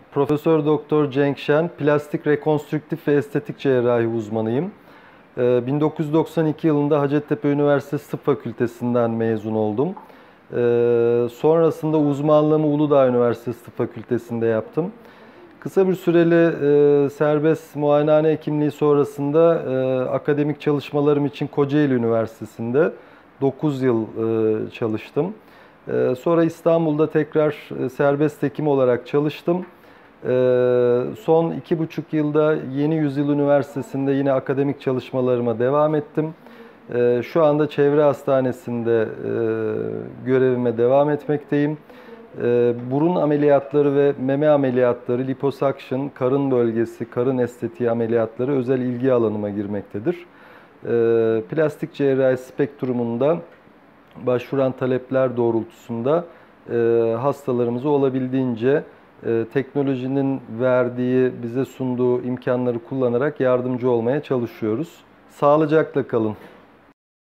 Profesör Doktor Cenk Şen, plastik rekonstrüktif ve estetik cerrahi uzmanıyım. 1992 yılında Hacettepe Üniversitesi Tıp Fakültesinden mezun oldum. Sonrasında uzmanlığımı Uludağ Üniversitesi Tıp Fakültesi'nde yaptım. Kısa bir süreli serbest muayenehane hekimliği sonrasında akademik çalışmalarım için Kocaeli Üniversitesi'nde 9 yıl çalıştım. Sonra İstanbul'da tekrar serbest hekim olarak çalıştım. Son 2,5 yılda Yeni Yüzyıl Üniversitesi'nde yine akademik çalışmalarıma devam ettim. Şu anda çevre hastanesinde görevime devam etmekteyim. Burun ameliyatları ve meme ameliyatları, liposuction, karın bölgesi, karın estetiği ameliyatları özel ilgi alanıma girmektedir. Plastik cerrahi spektrumunda başvuran talepler doğrultusunda hastalarımızı olabildiğince teknolojinin verdiği, bize sunduğu imkanları kullanarak yardımcı olmaya çalışıyoruz. Sağlıcakla kalın.